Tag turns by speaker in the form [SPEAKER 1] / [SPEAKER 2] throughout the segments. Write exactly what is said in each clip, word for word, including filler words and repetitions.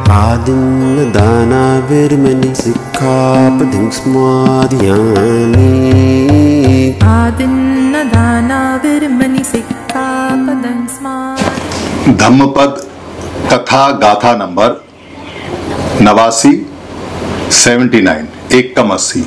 [SPEAKER 1] आदिन्नदानाविर्मणि सिक्खापदं स्मादयामि
[SPEAKER 2] आदिन्नदानाविर्मणि सिक्खापदं स्मादयामि।
[SPEAKER 3] धम्मपद कथा गाथा नंबर नवासी सेवेंटी नाइन एक कम अस्सी।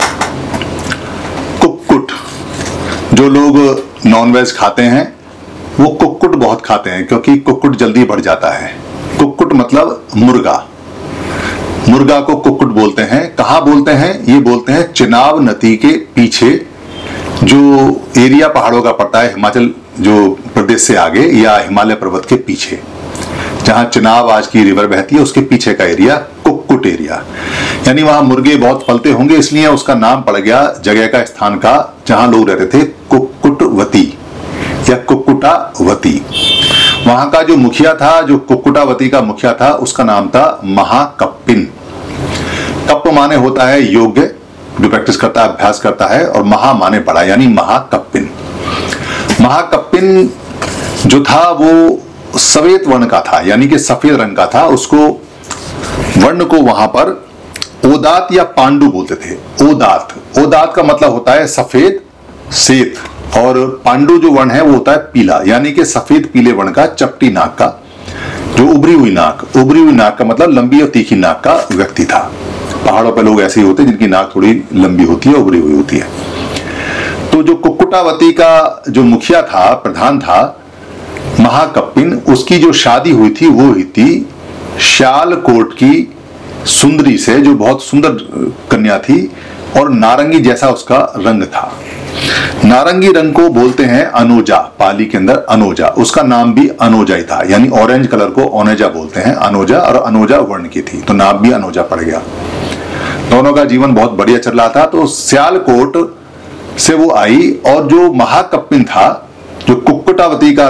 [SPEAKER 3] कुक्कुट, जो लोग नॉनवेज खाते हैं वो कुक्कुट बहुत खाते हैं क्योंकि कुक्कुट जल्दी बढ़ जाता है। कुक्कुट मतलब मुर्गा, मुर्गा को कुक्कुट बोलते हैं। कहाँ बोलते हैं? ये बोलते हैं चिनाब नदी के पीछे जो एरिया पहाड़ों का पड़ता है, हिमाचल जो प्रदेश से आगे या हिमालय पर्वत के पीछे, जहां चिनाब आज की रिवर बहती है उसके पीछे का एरिया कुक्कुट एरिया। यानी वहां मुर्गे बहुत पलते होंगे, इसलिए उसका नाम पड़ गया जगह का, स्थान का जहां लोग रहते थे, कुक्कुटवती या कुक्कुटावती। वहां का जो मुखिया था, जो कुक्कुटावती का मुखिया था, उसका नाम था महाकप्पिन। कप्प माने होता है योग्य, जो प्रैक्टिस करता है, अभ्यास करता है, और महा माने बड़ा, यानी महाकप्पिन। महाकप्पिन जो था वो सफेद वर्ण का था, यानी कि सफेद रंग का था। उसको वर्ण को वहां पर ओदात या पांडु बोलते थे। ओदात, ओदात का मतलब होता है सफेद श्वेत, और पांडु जो वर्ण है वो होता है पीला, यानी कि सफेद पीले वर्ण का, चपटी नाक का, जो उभरी हुई नाक, उभरी हुई नाक का मतलब लंबी और तीखी नाक का व्यक्ति था। पहाड़ों पर लोग ऐसे ही होते हैं जिनकी नाक थोड़ी लंबी होती है, उभरी हुई होती है। तो जो कुक्कुटावती का जो मुखिया था, प्रधान था महाकप्पिन, उसकी जो शादी हुई थी वो हुई थी श्यालकोट की सुंदरी से, जो बहुत सुंदर कन्या थी और नारंगी जैसा उसका रंग था। नारंगी रंग को बोलते हैं अनोजा, पाली के अंदर अनोजा। उसका नाम भी अनोजा ही था, यानी ऑरेंज कलर को ओनेजा बोलते हैं, अनोजा, और अनोजा वर्ण की थी तो नाम भी अनोजा पड़ गया। दोनों का जीवन बहुत बढ़िया चल रहा था। तो श्यालकोट से वो आई, और जो महाकप्पिन था, जो कुक्कुटावती का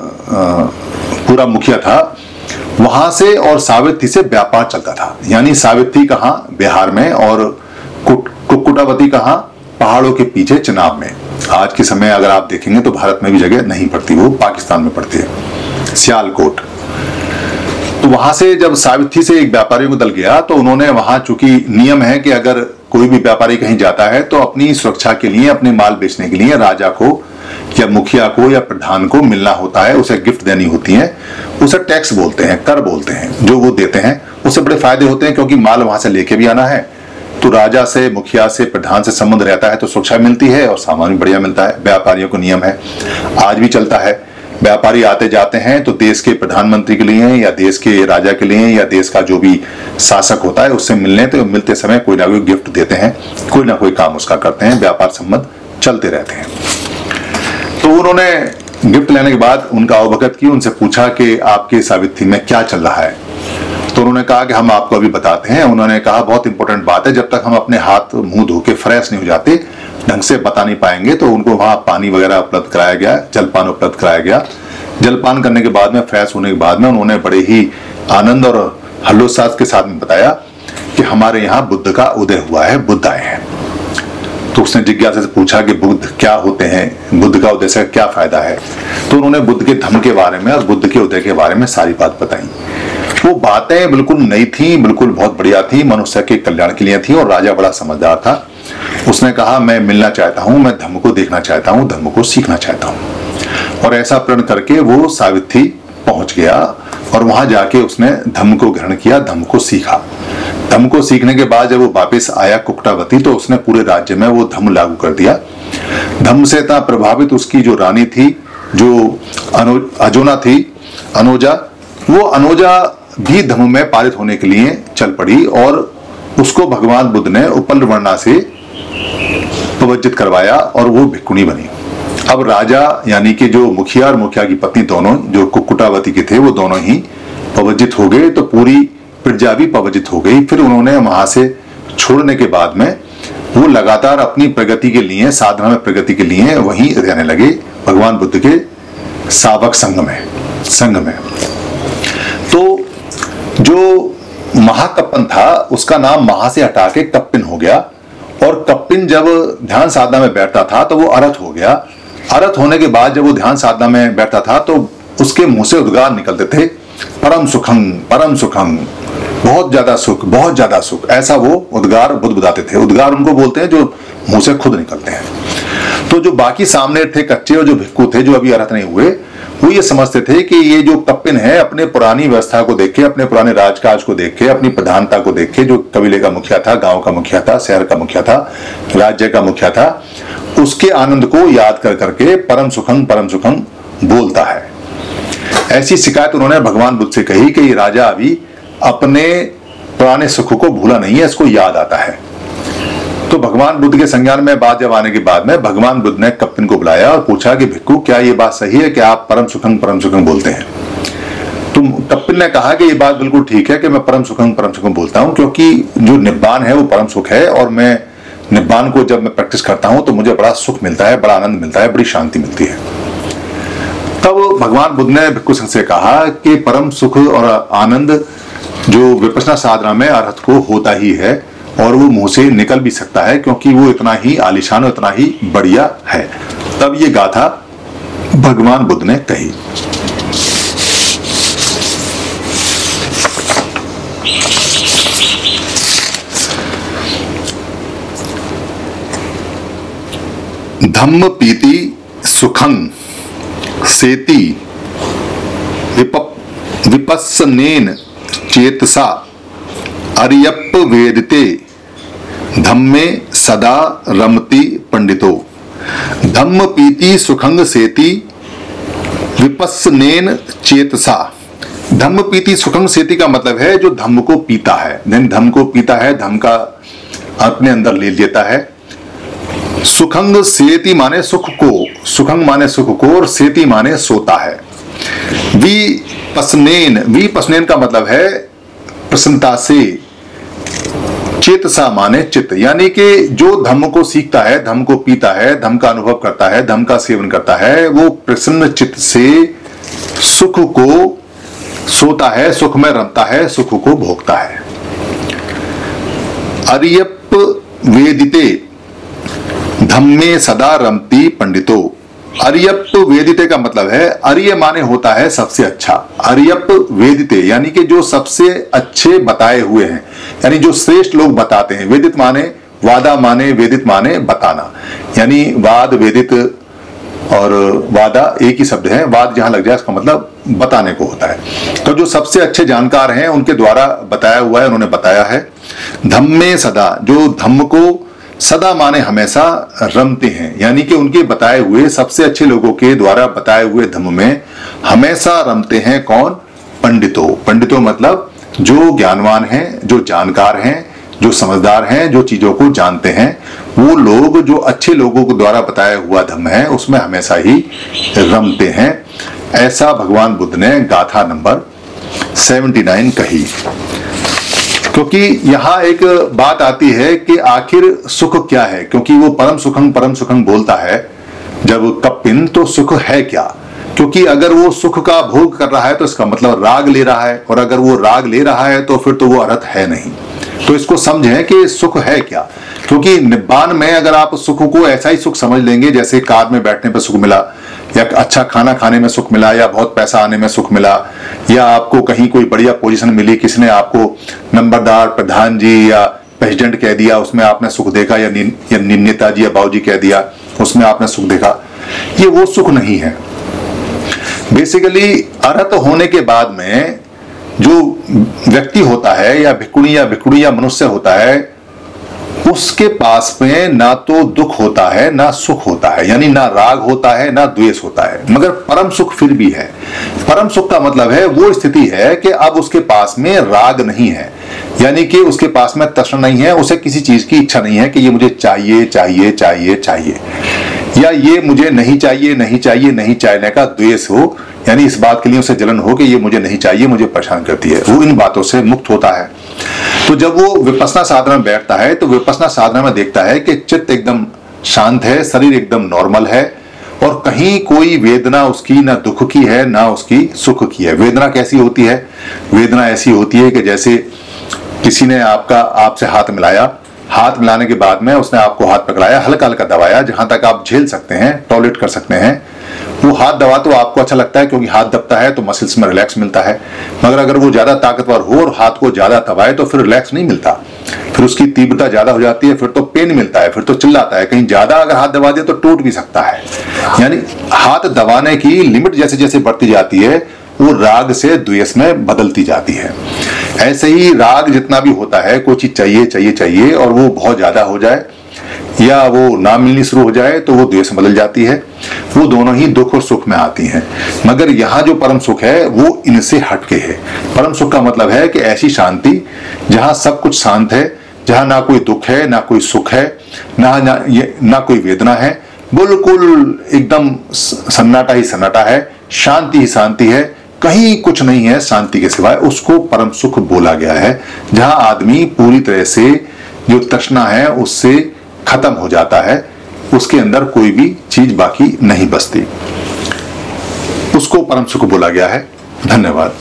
[SPEAKER 3] पूरा मुखिया था, वहां से और सावित्री से व्यापार चलता था। यानी सावित्री कहां? बिहार में, और कुक्कुटावती कहां? पहाड़ों के पीछे चिनाब में। आज के समय अगर आप देखेंगे तो भारत में भी जगह नहीं पड़ती, वो पाकिस्तान में पड़ती है, सियालकोट। तो वहां से जब सावित्री से एक व्यापारियों को दल गया तो उन्होंने वहां, चूंकि नियम है कि अगर कोई भी व्यापारी कहीं जाता है तो अपनी सुरक्षा के लिए, अपने माल बेचने के लिए राजा को या मुखिया को या प्रधान को मिलना होता है, उसे गिफ्ट देनी होती है। उसे टैक्स बोलते हैं, कर बोलते हैं, जो वो देते हैं। उससे बड़े फायदे होते हैं क्योंकि माल वहां से लेके भी आना है, तो राजा से, मुखिया से, प्रधान से संबंध रहता है तो सुरक्षा मिलती है और सामान भी बढ़िया मिलता है। व्यापारियों को नियम है, आज भी चलता है। व्यापारी आते जाते हैं तो देश के प्रधानमंत्री के लिए या देश के राजा के लिए या देश का जो भी शासक होता है उससे मिलने, तो मिलते समय कोई ना कोई गिफ्ट देते हैं, कोई ना कोई काम उसका करते हैं। व्यापार संबंध चलते रहते हैं। तो उन्होंने गिफ्ट लेने के बाद उनका अवगत की, उनसे पूछा कि आपके सावित्री में क्या चल रहा है। तो उन्होंने कहा कि हम आपको अभी बताते हैं। उन्होंने कहा बहुत इंपॉर्टेंट बात है, जब तक हम अपने हाथ मुंह धो के फ्रेश नहीं हो जाते, ढंग से बता नहीं पाएंगे। तो उनको वहां पानी वगैरह उपलब्ध कराया गया, जलपान उपलब्ध कराया गया। जलपान करने के बाद में, फ्रेश होने के बाद में, उन्होंने बड़े ही आनंद और हल्लोत्साह के साथ में बताया कि हमारे यहाँ बुद्ध का उदय हुआ है, बुद्ध आए हैं। तो उसने जिज्ञासा से पूछा कि बुद्ध क्या होते हैं, बुद्ध का उदय से क्या फायदा है। तो उन्होंने बुद्ध के धम्म के बारे में और बुद्ध के उदय के बारे में सारी बात बताई। वो बातें बिल्कुल नई थी, बिल्कुल बहुत बढ़िया थी, मनुष्य के कल्याण के लिए थी, और राजा बड़ा समझदार था। उसने कहा मैं मिलना चाहता हूं, मैं धम्म को देखना चाहता हूं, धम्म को सीखना चाहता हूं। और ऐसा प्रण करके वो सावित्री पहुंच गया और वहां जाके उसने धम्म को ग्रहण किया, धम्म को सीखा। धम्म को सीखने के बाद जब वो वापस आया कुक्कुटावती, तो उसने पूरे राज्य में वो धम्म लागू कर दिया। धम्म से इतना प्रभावित उसकी जो रानी थी, जो अनो, अजोना थी, अनोजा, वो अनोजा भी धम्म में पारित होने के लिए चल पड़ी और उसको भगवान बुद्ध ने उपल वर्णा से प्रवज्जित करवाया और वो भिक्षुणी बनी। अब राजा यानी कि जो मुखिया और मुखिया की पत्नी दोनों जो कुक्कुटावती के थे, वो दोनों ही प्रवज्जित हो गए, तो पूरी प्रजा भी प्रवज्जित हो गई। फिर उन्होंने वहां से छोड़ने के बाद में वो लगातार अपनी प्रगति के लिए, साधना में प्रगति के लिए वहीं रहने लगे, भगवान बुद्ध के सावक संघ में संघ में तो जो महाकप्पन था उसका नाम महा से हटा के कप्पिन हो गया, और कप्पिन जब ध्यान साधना में बैठता था तो वो अरहत हो गया। अरहत होने के बाद जब वो ध्यान साधना में बैठता था तो उसके मुंह से उद्गार निकलते थे, परम सुखं परम सुखं, बहुत ज्यादा सुख, बहुत ज्यादा सुख, ऐसा वो उद्गार बुदबुदाते थे। उद्गार उनको बोलते हैं जो मुंह से खुद निकलते हैं। तो जो बाकी सामने थे कच्चे और जो भिक्खु थे जो अभी अर्हत नहीं हुए, वो ये समझते थे कि ये जो कप्पिन है अपने पुरानी व्यवस्था को देख के, अपने पुराने राजकाज को देख के, अपनी प्रधानता को देख के, जो कबीले का मुखिया था, गांव का मुखिया था, शहर का मुखिया था, राज्य का मुखिया था, उसके आनंद को याद कर करके परम सुखम परम सुखम बोलता है। ऐसी शिकायत उन्होंने भगवान बुद्ध से कही कि ये राजा अभी अपने पुराने सुख को भूला नहीं है, इसको याद आता है। तो भगवान बुद्ध के संज्ञान में बात जब आने के बाद में भगवान बुद्ध ने कप्पिन को बुलाया और पूछा कि भिक्खु, क्या ये बात सही है कि आप परम सुखम परम सुखम बोलते हैं? तो कप्पिन ने कहा कि ये बात बिल्कुल ठीक है कि मैं परम सुखम परम सुखम बोलता हूं, क्योंकि जो निब्बान है वो परम सुख है और मैं निब्बान को जब मैं प्रैक्टिस करता हूं तो मुझे बड़ा सुख मिलता है, बड़ा आनंद मिलता है, बड़ी शांति मिलती है। तब भगवान बुद्ध ने भिक्खु संघ से कहा कि परम सुख और आनंद जो विपश्यना साधना में अर्हत को होता ही है और वो मुंह से निकल भी सकता है, क्योंकि वो इतना ही आलीशान और इतना ही बढ़िया है। तब ये गाथा भगवान बुद्ध ने कही। धम्म पीति सुखं सेति विप विपस्सनेन चेतसा अर्यप्प वेदिते धम्मे सदा रमति पंडितो। धम्म पीति सुखंग सेति विपस्सनेन चेतसा। धम्म पीति सुखंग सेति का मतलब है जो धम्म को पीता है, धम्म को पीता है, धम्म का अपने अंदर ले लेता है। सुखंग सेति माने सुख को, सुखंग माने सुख को और सेति माने सोता है। वी पसनेन, वी पसनेन का मतलब है प्रसन्नता से। चेतसा माने चित्त, यानी कि जो धम्म को सीखता है, धम्म को पीता है, धम्म का अनुभव करता है, धम्म का सेवन करता है, वो प्रसन्न चित्त से सुख को सोता है, सुख में रमता है, सुख को भोगता है। अर्यप्प वेदिते धम्मे सदा रमति पंडितो। अर्यप्प वेदिते का मतलब है, अर्य माने होता है सबसे अच्छा, अर्यप्प वेदिते यानी कि जो सबसे अच्छे बताए हुए हैं, यानी जो श्रेष्ठ लोग बताते हैं। वेदित माने वादा माने, वेदित माने बताना, यानी वाद वेदित और वादा एक ही शब्द है। वाद जहां लग जाए इसका मतलब बताने को होता है। तो जो सबसे अच्छे जानकार हैं उनके द्वारा बताया हुआ है, उन्होंने बताया है। धम्मे सदा, जो धम्म को सदा माने हमेशा रमते हैं, यानी कि उनके बताए हुए सबसे अच्छे लोगों के द्वारा बताए हुए धम्म में हमेशा रमते हैं। कौन? पंडितों। पंडितों मतलब जो ज्ञानवान हैं, जो जानकार हैं, जो समझदार हैं, जो चीजों को जानते हैं, वो लोग जो अच्छे लोगों के द्वारा बताया हुआ धम्म है उसमें हमेशा ही रमते हैं। ऐसा भगवान बुद्ध ने गाथा नंबर उन्यासी कही। क्योंकि यहाँ एक बात आती है कि आखिर सुख क्या है, क्योंकि वो परम सुखं परम सुखं बोलता है जब कप्पिन, तो सुख है क्या? क्योंकि अगर वो सुख का भोग कर रहा है तो इसका मतलब राग ले रहा है, और अगर वो राग ले रहा है तो फिर तो वो अर्हत है नहीं। तो इसको समझें कि सुख है क्या। क्योंकि निब्बान में अगर आप सुख को ऐसा ही सुख समझ लेंगे जैसे कार में बैठने पर सुख मिला, या अच्छा खाना खाने में सुख मिला, या बहुत पैसा आने में सुख मिला, या आपको कहीं कोई बढ़िया पोजीशन मिली, किसी ने आपको नंबरदार, प्रधान जी या प्रेसिडेंट कह दिया, उसमें आपने सुख देखा, या, नि, या नेताजी या बाबूजी कह दिया, उसमें आपने सुख देखा, ये वो सुख नहीं है। बेसिकली अर्हत होने के बाद में जो व्यक्ति होता है, या भिक्षुणी या भिक्षुणी या मनुष्य होता है, उसके पास में ना तो दुख होता है ना सुख होता है, यानी ना राग होता है ना द्वेष होता है, मगर परम सुख फिर भी है। परम सुख का मतलब है वो स्थिति है कि अब उसके पास में राग नहीं है, यानी कि उसके पास में तृष्णा नहीं है, उसे किसी चीज की इच्छा नहीं है कि ये मुझे चाहिए चाहिए चाहिए चाहिए, या ये मुझे नहीं चाहिए नहीं चाहिए नहीं चाहिए का द्वेष हो, यानी इस बात के लिए उसे जलन हो कि ये मुझे नहीं चाहिए, मुझे परेशान करती है। वो इन बातों से मुक्त होता है। तो जब वो विपश्यना साधना में बैठता है तो विपश्यना साधना में देखता है कि चित्त एकदम शांत है, शरीर एकदम नॉर्मल है, और कहीं कोई वेदना उसकी ना दुख की है ना उसकी सुख की है। वेदना कैसी होती है? वेदना ऐसी होती है कि जैसे किसी ने आपका आपसे हाथ मिलाया, हाथ मिलाने के बाद में उसने आपको हाथ पकड़ाया, हल्का हल्का दबाया, जहां तक आप झेल सकते हैं, टॉलरेट कर सकते हैं, वो हाथ दबा तो आपको अच्छा लगता है क्योंकि हाथ दबता है तो मसल्स में रिलैक्स मिलता है, मगर अगर वो ज्यादा ताकतवर हो और हाथ को ज्यादा दबाए तो फिर रिलैक्स नहीं मिलता, फिर उसकी तीव्रता ज्यादा हो जाती है, फिर तो पेन मिलता है, फिर तो चिल्लाता है। कहीं ज्यादा अगर हाथ दबा दिया तो टूट भी सकता है। यानी हाथ दबाने की लिमिट जैसे जैसे बढ़ती जाती है वो राग से द्वेष में बदलती जाती है। ऐसे ही राग जितना भी होता है, कोई चीज चाहिए चाहिए चाहिए और वो बहुत ज्यादा हो जाए या वो ना मिलनी शुरू हो जाए तो वो द्वेष में बदल जाती है। वो दोनों ही दुख और सुख में आती हैं, मगर यहाँ जो परम सुख है वो इनसे हटके है। परम सुख का मतलब है कि ऐसी शांति जहाँ सब कुछ शांत है, जहाँ ना कोई दुख है ना कोई सुख है, ना ना, ये, ना कोई वेदना है, बिल्कुल एकदम सन्नाटा ही सन्नाटा है, शांति ही शांति है, कहीं कुछ नहीं है शांति के सिवाय। उसको परम सुख बोला गया है, जहां आदमी पूरी तरह से जो तृष्णा है उससे खत्म हो जाता है, उसके अंदर कोई भी चीज बाकी नहीं बचती, उसको परम सुख बोला गया है। धन्यवाद।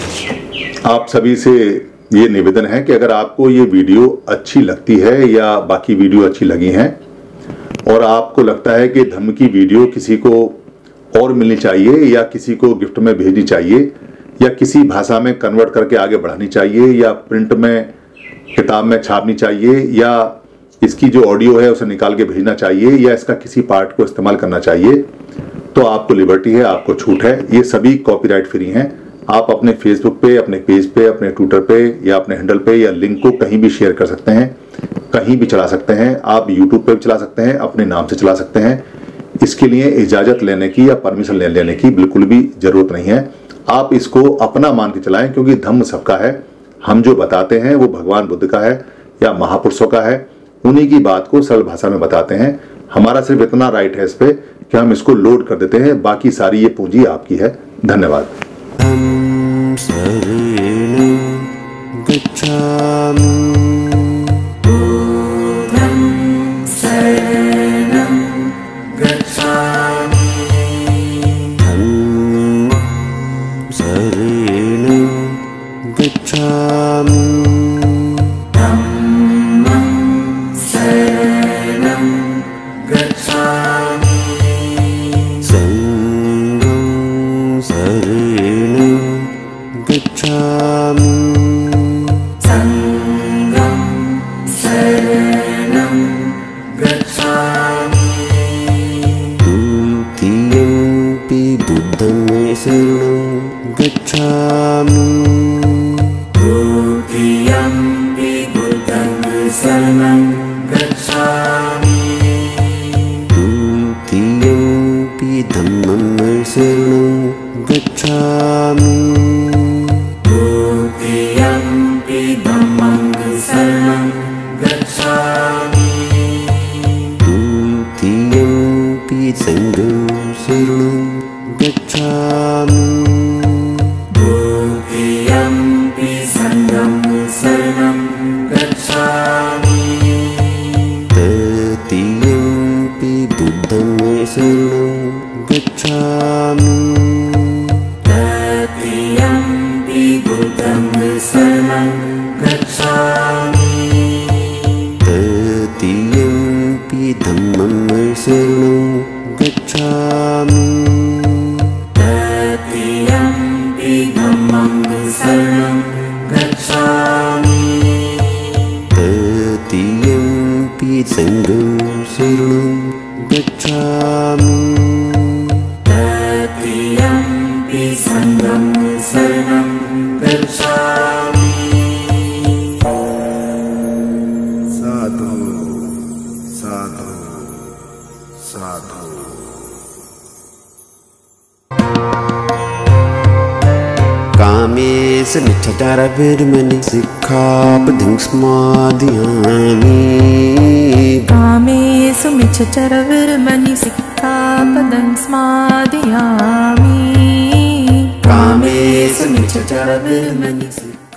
[SPEAKER 3] आप सभी से ये निवेदन है कि अगर आपको ये वीडियो अच्छी लगती है या बाकी वीडियो अच्छी लगी हैं और आपको लगता है कि धम्म की वीडियो किसी को और मिलनी चाहिए या किसी को गिफ्ट में भेजनी चाहिए या किसी भाषा में कन्वर्ट करके आगे बढ़ानी चाहिए या प्रिंट में किताब में छापनी चाहिए या इसकी जो ऑडियो है उसे निकाल के भेजना चाहिए या इसका किसी पार्ट को इस्तेमाल करना चाहिए, तो आपको लिबर्टी है, आपको छूट है। ये सभी कॉपीराइट फ्री हैं। आप अपने फेसबुक पे, अपने पेज पे, अपने ट्विटर पे या अपने हैंडल पे या लिंक को कहीं भी शेयर कर सकते हैं, कहीं भी चला सकते हैं। आप यूट्यूब पे भी चला सकते हैं, अपने नाम से चला सकते हैं। इसके लिए इजाजत लेने की या परमिशन ले लेने की बिल्कुल भी जरूरत नहीं है। आप इसको अपना मान के चलाएं, क्योंकि धम्म सबका है। हम जो बताते हैं वो भगवान बुद्ध का है या महापुरुषों का है, उन्हीं की बात को सरल भाषा में बताते हैं। हमारा सिर्फ इतना राइट है इस पे कि हम इसको लोड कर देते हैं, बाकी सारी ये पूंजी आपकी है। धन्यवाद।
[SPEAKER 1] Tam saranam gacchami.
[SPEAKER 2] Buddham saranam gacchami.
[SPEAKER 1] Dhammam saranam gacchami.
[SPEAKER 2] Dhammam saranam gacchami.
[SPEAKER 1] Sangham saranam gacchami.
[SPEAKER 2] Sangham saranam gacchami.
[SPEAKER 1] Dutiyampi buddham saranam gacchami.
[SPEAKER 2] Dutiyampi buddham saranam gacchami.
[SPEAKER 1] Dutiyampi dhammam saranam gacchami.
[SPEAKER 2] Dutiyampi dhammam saranam gacchami.
[SPEAKER 1] Dutiyampi sangham saranam gacchami.
[SPEAKER 2] Dutiyampi sangham saranam gacchami.
[SPEAKER 1] Tatiyampi buddham saranam gacchami.
[SPEAKER 2] Tatiyampi buddham saranam gacchami.
[SPEAKER 1] Tatiyampi dhammam saranam gacchami.
[SPEAKER 2] Tatiyampi dhammam saranam gacchami.
[SPEAKER 1] Tatiyampi sangham saranam gacchami.
[SPEAKER 2] Tatiyampi sangham saranam gacchami.
[SPEAKER 4] Sadhu, sadhu, sadhu.
[SPEAKER 1] Kamesu michchachara virmani sikkhapadam smadhiyami.
[SPEAKER 2] Kamesu michchachara virmani sikkhapadam smadhiyami. Kamesu michchachara virmani sikkhapadam